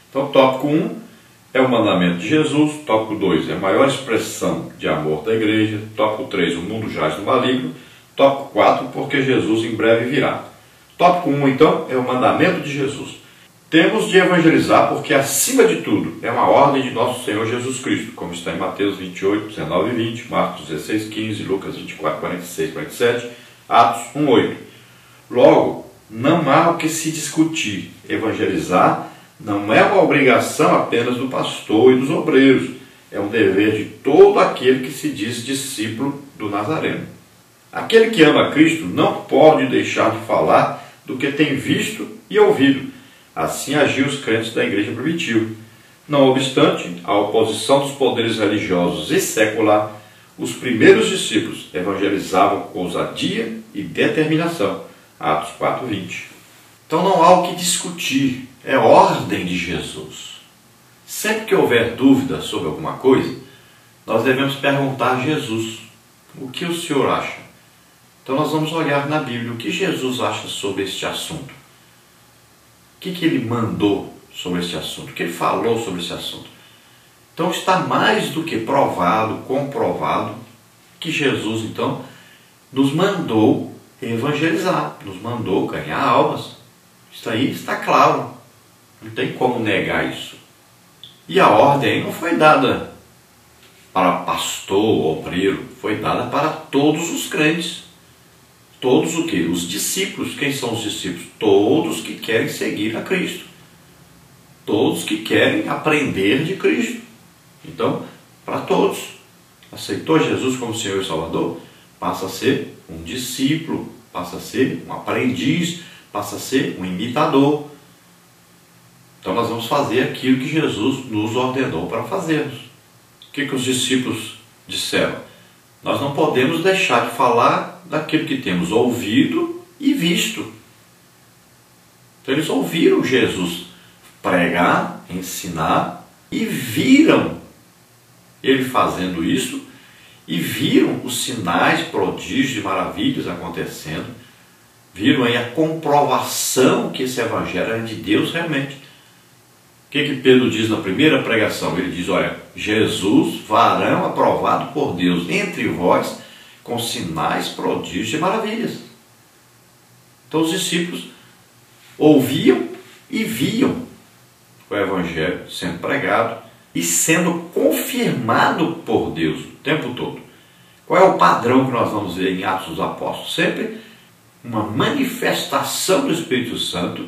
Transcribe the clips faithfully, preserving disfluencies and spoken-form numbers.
Então, tópico um é o mandamento de Jesus. Tópico dois é a maior expressão de amor da igreja. Tópico três, o mundo jaz no maligno. Tópico quatro, porque Jesus em breve virá. Tópico um, então, é o mandamento de Jesus. Temos de evangelizar porque, acima de tudo, é uma ordem de nosso Senhor Jesus Cristo, como está em Mateus vinte e oito, dezenove e vinte, Marcos dezesseis, quinze, Lucas vinte e quatro, quarenta e seis, quarenta e sete, Atos um, oito. Logo, não há o que se discutir. Evangelizar não é uma obrigação apenas do pastor e dos obreiros. É um dever de todo aquele que se diz discípulo do Nazareno. Aquele que ama Cristo não pode deixar de falar do que tem visto e ouvido. Assim agiam os crentes da igreja primitiva. Não obstante a oposição dos poderes religiosos e secular, os primeiros discípulos evangelizavam com ousadia e determinação. Atos quatro, vinte. Então não há o que discutir, é ordem de Jesus. Sempre que houver dúvida sobre alguma coisa, nós devemos perguntar a Jesus: o que o Senhor acha? Então nós vamos olhar na Bíblia o que Jesus acha sobre este assunto. O que, que ele mandou sobre esse assunto? O que ele falou sobre esse assunto? Então está mais do que provado, comprovado, que Jesus então nos mandou evangelizar, nos mandou ganhar almas. Isso aí está claro, não tem como negar isso. E a ordem não foi dada para pastor, obreiro, foi dada para todos os crentes. Todos o quê? Os discípulos. Quem são os discípulos? Todos que querem seguir a Cristo. Todos que querem aprender de Cristo. Então, para todos. Aceitou Jesus como Senhor e Salvador? Passa a ser um discípulo, passa a ser um aprendiz, passa a ser um imitador. Então nós vamos fazer aquilo que Jesus nos ordenou para fazermos. O que, que os discípulos disseram? Nós não podemos deixar de falar daquilo que temos ouvido e visto. Então eles ouviram Jesus pregar, ensinar e viram ele fazendo isso e viram os sinais, prodígios e maravilhas acontecendo. Viram aí a comprovação que esse evangelho era de Deus realmente. O que, que Pedro diz na primeira pregação? Ele diz: olha, Jesus, varão aprovado por Deus entre vós, com sinais, prodígios e maravilhas. Então os discípulos ouviam e viam o evangelho sendo pregado e sendo confirmado por Deus o tempo todo. Qual é o padrão que nós vamos ver em Atos dos Apóstolos? Sempre uma manifestação do Espírito Santo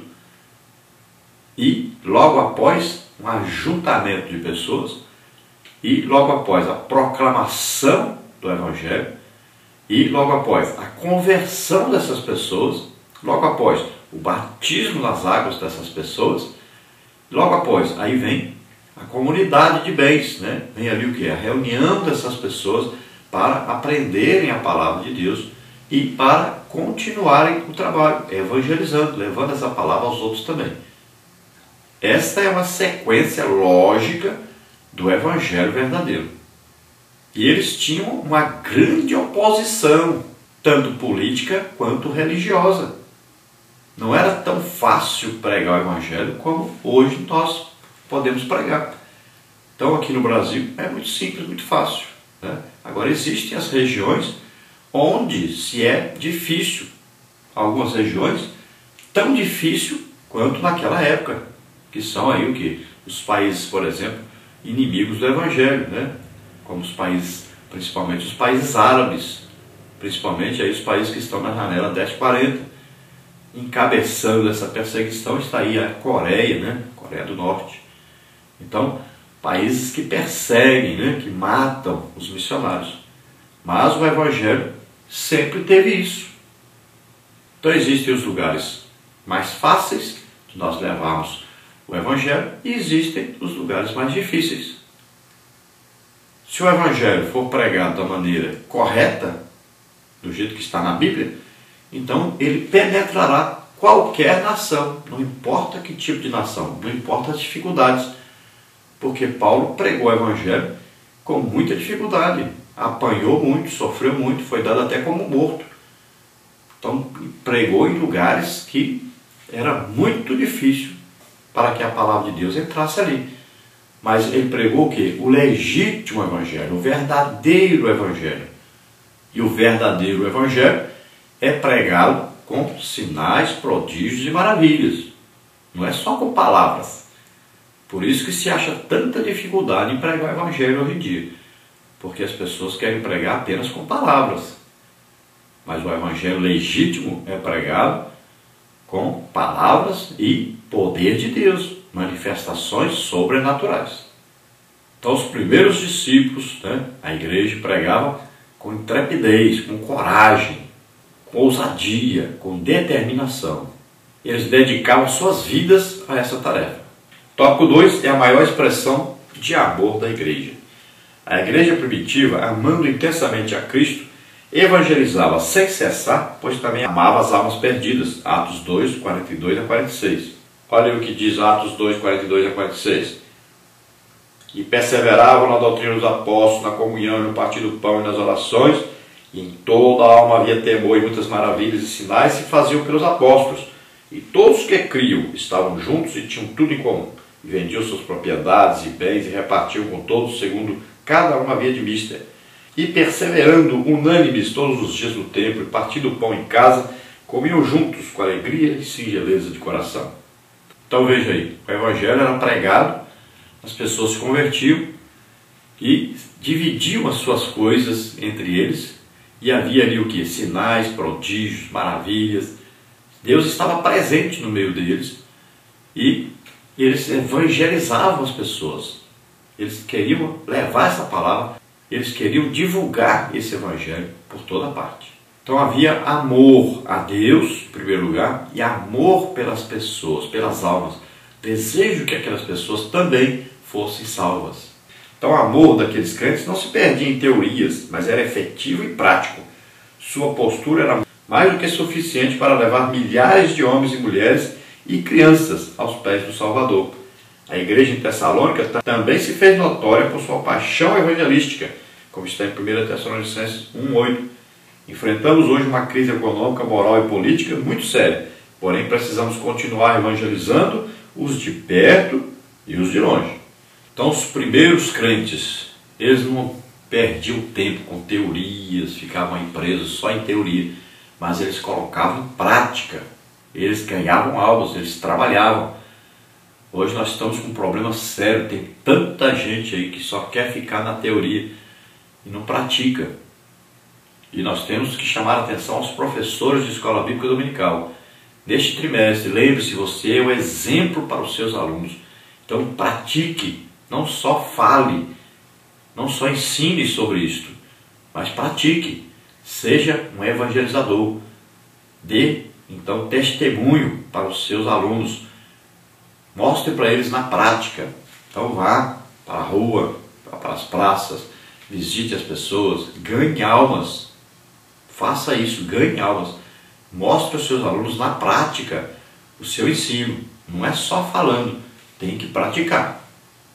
e logo após um ajuntamento de pessoas e logo após a proclamação do evangelho e logo após a conversão dessas pessoas, logo após o batismo nas águas dessas pessoas, logo após aí vem a comunidade de bens, né? Vem ali o que? A reunião dessas pessoas para aprenderem a palavra de Deus e para continuarem o trabalho, evangelizando, levando essa palavra aos outros também. Esta é uma sequência lógica do evangelho verdadeiro. E eles tinham uma grande oposição, tanto política quanto religiosa. Não era tão fácil pregar o evangelho como hoje nós podemos pregar. Então aqui no Brasil é muito simples, muito fácil, né? Agora existem as regiões onde se é difícil. Algumas regiões tão difícil quanto naquela época, que são aí o que? Os países, por exemplo, inimigos do evangelho, né? Como os países, principalmente os países árabes, principalmente aí os países que estão na janela dez quarenta. Encabeçando essa perseguição está aí a Coreia, né? Coreia do Norte. Então, países que perseguem, né? Que matam os missionários. Mas o evangelho sempre teve isso. Então existem os lugares mais fáceis de nós levarmos o evangelho e existem os lugares mais difíceis. Se o evangelho for pregado da maneira correta, do jeito que está na Bíblia, então ele penetrará qualquer nação, não importa que tipo de nação, não importa as dificuldades, porque Paulo pregou o evangelho com muita dificuldade, apanhou muito, sofreu muito, foi dado até como morto. Então pregou em lugares que era muito difícil para que a palavra de Deus entrasse ali. Mas ele pregou o quê? O legítimo evangelho, o verdadeiro evangelho. E o verdadeiro evangelho é pregado com sinais, prodígios e maravilhas. Não é só com palavras. Por isso que se acha tanta dificuldade em pregar o evangelho hoje em dia. Porque as pessoas querem pregar apenas com palavras. Mas o evangelho legítimo é pregado com palavras e poder de Deus, manifestações sobrenaturais. Então os primeiros discípulos, né, a igreja, pregavam com intrepidez, com coragem, com ousadia, com determinação. Eles dedicavam suas vidas a essa tarefa. Tópico dois é a maior expressão de amor da igreja. A igreja primitiva, amando intensamente a Cristo, evangelizava sem cessar, pois também amava as almas perdidas. Atos dois, quarenta e dois a quarenta e seis. Olha o que diz Atos dois, quarenta e dois a quarenta e seis. E perseveravam na doutrina dos apóstolos, na comunhão, no partir do pão e nas orações, e em toda a alma havia temor, e muitas maravilhas e sinais se faziam pelos apóstolos. E todos que criam estavam juntos e tinham tudo em comum. E vendiam suas propriedades e bens e repartiam com todos, segundo cada um havia de mister. E perseverando unânimes todos os dias no templo, e partindo o pão em casa, comiam juntos com alegria e singeleza de coração. Então veja aí, o evangelho era pregado, as pessoas se convertiam e dividiam as suas coisas entre eles, e havia ali o que? Sinais, prodígios, maravilhas. Deus estava presente no meio deles e eles evangelizavam as pessoas. Eles queriam levar essa palavra, eles queriam divulgar esse evangelho por toda parte. Então havia amor a Deus, em primeiro lugar, e amor pelas pessoas, pelas almas. Desejo que aquelas pessoas também fossem salvas. Então o amor daqueles crentes não se perdia em teorias, mas era efetivo e prático. Sua postura era mais do que suficiente para levar milhares de homens e mulheres e crianças aos pés do Salvador. A igreja em Tessalônica também se fez notória por sua paixão evangelística, como está em primeira Tessalonicenses um, oito. Enfrentamos hoje uma crise econômica, moral e política muito séria, porém precisamos continuar evangelizando os de perto e os de longe. Então os primeiros crentes, eles não perdiam tempo com teorias, ficavam presos só em teoria, mas eles colocavam em prática, eles ganhavam almas, eles trabalhavam. Hoje nós estamos com um problema sério, tem tanta gente aí que só quer ficar na teoria e não pratica. E nós temos que chamar a atenção aos professores de escola bíblica dominical. Neste trimestre, lembre-se, você é o exemplo para os seus alunos. Então pratique, não só fale, não só ensine sobre isto, mas pratique. Seja um evangelizador. Dê, então, testemunho para os seus alunos. Mostre para eles na prática. Então vá para a rua, para as praças, visite as pessoas, ganhe almas. Faça isso, ganhe almas. Mostre aos seus alunos na prática o seu ensino. Não é só falando, tem que praticar.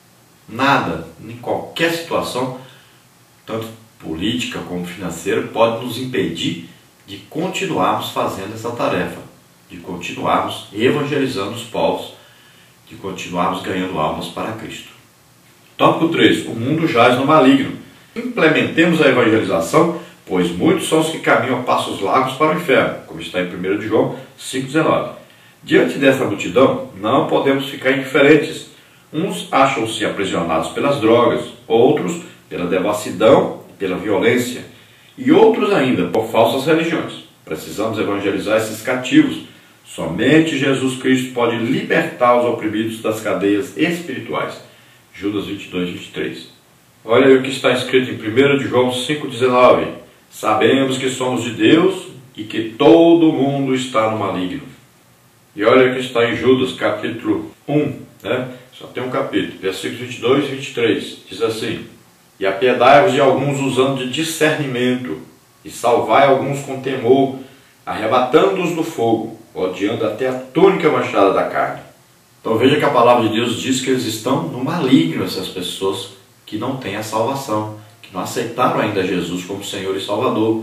Nada, em qualquer situação, tanto política como financeira, pode nos impedir de continuarmos fazendo essa tarefa, de continuarmos evangelizando os povos, de continuarmos ganhando almas para Cristo. Tópico três. O mundo jaz no maligno. Implementemos a evangelização, pois muitos são os que caminham a passos largos para o inferno, como está em primeira de João cinco, dezenove. Diante dessa multidão, não podemos ficar indiferentes. Uns acham-se aprisionados pelas drogas, outros pela devassidão e pela violência, e outros ainda por falsas religiões. Precisamos evangelizar esses cativos. Somente Jesus Cristo pode libertar os oprimidos das cadeias espirituais. Judas vinte e dois, vinte e três. Olha aí o que está escrito em primeira de João cinco, dezenove. Sabemos que somos de Deus e que todo mundo está no maligno. E olha o que está em Judas, capítulo um, né? Só tem um capítulo, versículos vinte e dois e vinte e três. Diz assim: E apiedai-vos de alguns usando de discernimento, e salvai alguns com temor, arrebatando-os do fogo, odiando até a túnica manchada da carne. Então veja que a palavra de Deus diz que eles estão no maligno, essas pessoas que não têm a salvação, que não aceitaram ainda Jesus como Senhor e Salvador.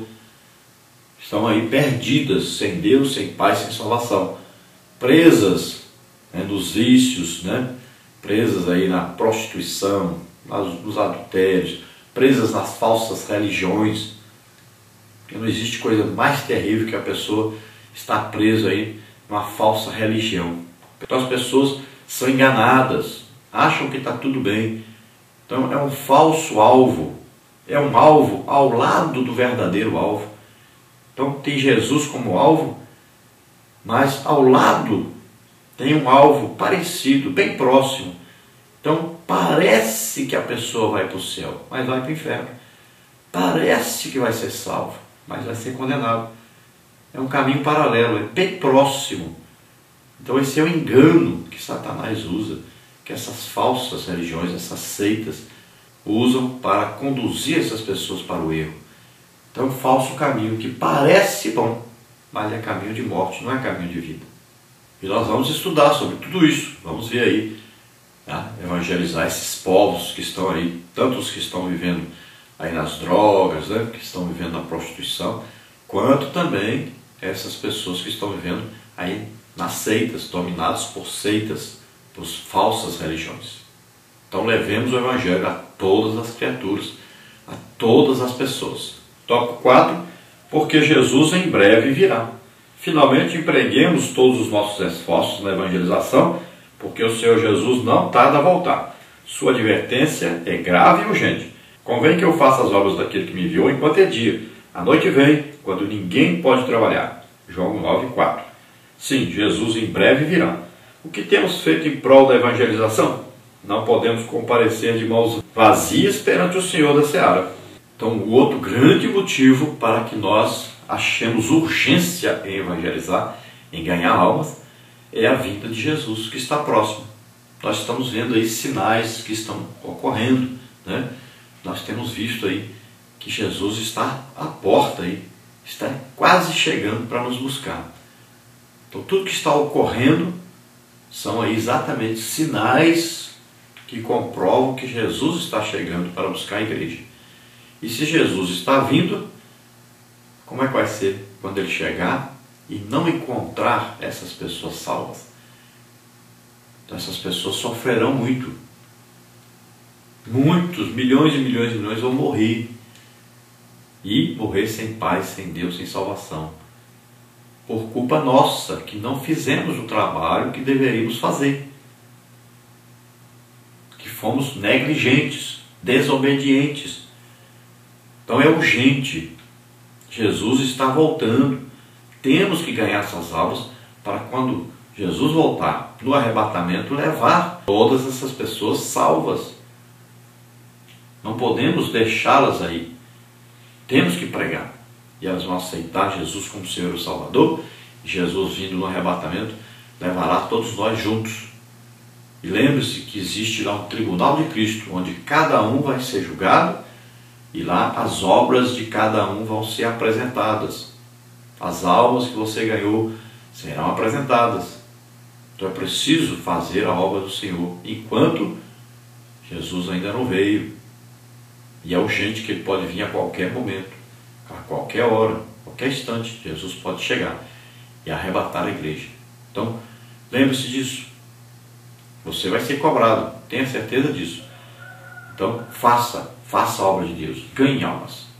Estão aí perdidas, sem Deus, sem Pai, sem salvação. Presas, né, nos vícios, né, presas aí na prostituição, nos adultérios, presas nas falsas religiões. Porque não existe coisa mais terrível que a pessoa estar presa aí numa falsa religião. Então as pessoas são enganadas, acham que está tudo bem. Então é um falso alvo, é um alvo ao lado do verdadeiro alvo. Então tem Jesus como alvo, mas ao lado tem um alvo parecido, bem próximo. Então parece que a pessoa vai para o céu, mas vai para o inferno. Parece que vai ser salvo, mas vai ser condenado. É um caminho paralelo, é bem próximo. Então esse é o engano que Satanás usa, que essas falsas religiões, essas seitas, usam para conduzir essas pessoas para o erro. Então é um falso caminho que parece bom, mas é caminho de morte, não é caminho de vida. E nós vamos estudar sobre tudo isso, vamos ver aí, tá? Evangelizar esses povos que estão aí, tanto os que estão vivendo aí nas drogas, né, que estão vivendo na prostituição, quanto também essas pessoas que estão vivendo aí nas seitas, dominadas por seitas, por falsas religiões. Então levemos o Evangelho a todas as criaturas, a todas as pessoas. Tópico quatro, porque Jesus em breve virá. Finalmente empreguemos todos os nossos esforços na evangelização, porque o Senhor Jesus não tarda a voltar. Sua advertência é grave e urgente. Convém que eu faça as obras daquele que me enviou enquanto é dia. A noite vem, quando ninguém pode trabalhar. João nove, quatro. Sim, Jesus em breve virá. O que temos feito em prol da evangelização? Não podemos comparecer de mãos vazias perante o Senhor da Seara. Então, o outro grande motivo para que nós achemos urgência em evangelizar, em ganhar almas, é a vinda de Jesus, que está próximo. Nós estamos vendo aí sinais que estão ocorrendo, né? Nós temos visto aí que Jesus está à porta aí, está quase chegando para nos buscar. Então tudo que está ocorrendo são aí exatamente sinais que comprovam que Jesus está chegando para buscar a igreja. E se Jesus está vindo, como é que vai ser quando ele chegar e não encontrar essas pessoas salvas? Então essas pessoas sofrerão muito. Muitos, milhões e milhões e milhões vão morrer. E morrer sem paz, sem Deus, sem salvação. Por culpa nossa, que não fizemos o trabalho que deveríamos fazer. Que fomos negligentes, desobedientes. Então é urgente. Jesus está voltando. Temos que ganhar essas almas para quando Jesus voltar no arrebatamento, levar todas essas pessoas salvas. Não podemos deixá-las aí. Temos que pregar. E elas vão aceitar Jesus como Senhor e Salvador. E Jesus, vindo no arrebatamento, levará todos nós juntos. E lembre-se que existe lá um tribunal de Cristo, onde cada um vai ser julgado. E lá as obras de cada um vão ser apresentadas. As almas que você ganhou serão apresentadas. Então é preciso fazer a obra do Senhor enquanto Jesus ainda não veio. E é urgente que ele pode vir a qualquer momento, a qualquer hora, a qualquer instante. Jesus pode chegar e arrebatar a igreja. Então, lembre-se disso. Você vai ser cobrado, tenha certeza disso. Então, faça, faça a obra de Deus, ganhe almas.